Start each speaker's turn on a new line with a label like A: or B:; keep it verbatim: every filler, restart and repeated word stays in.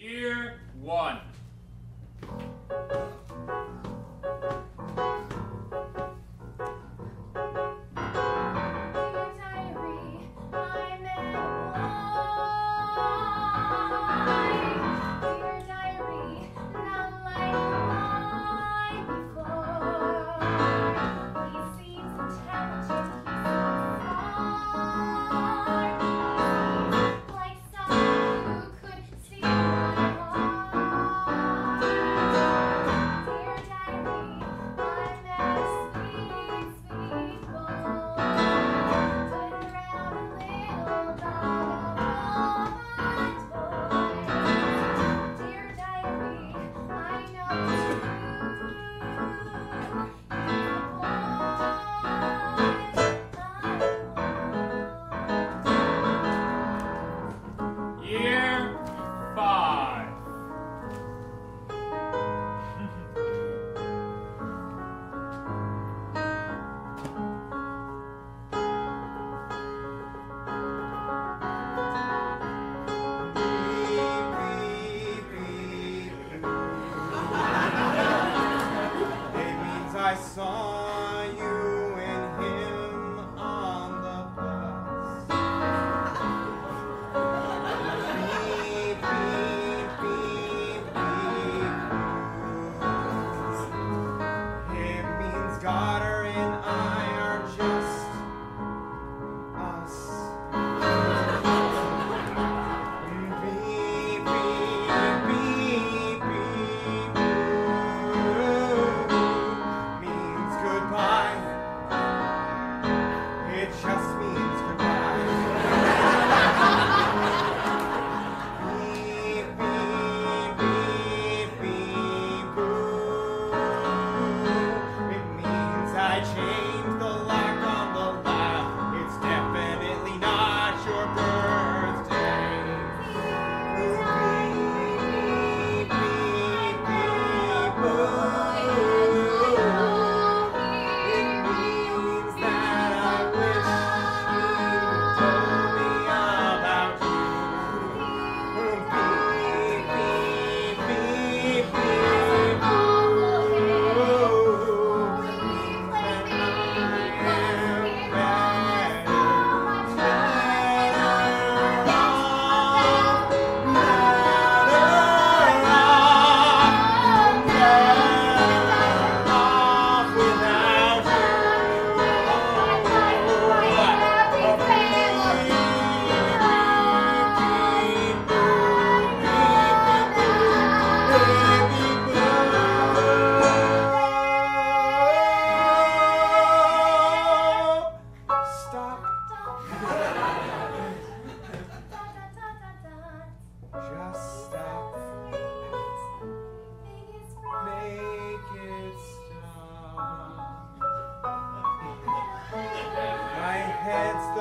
A: Year one.
B: I saw you and him on the bus. Beep, beep, beep, beep. It means daughter and I are just us. Beep, beep, beep, beep, means goodbye. It just means goodbye. Beep, beep, beep, beep, boo. It means I changed the lock on the lock. It's definitely not your birthday. Beep, beep, beep, boo. Just stop. Make it stop. My head's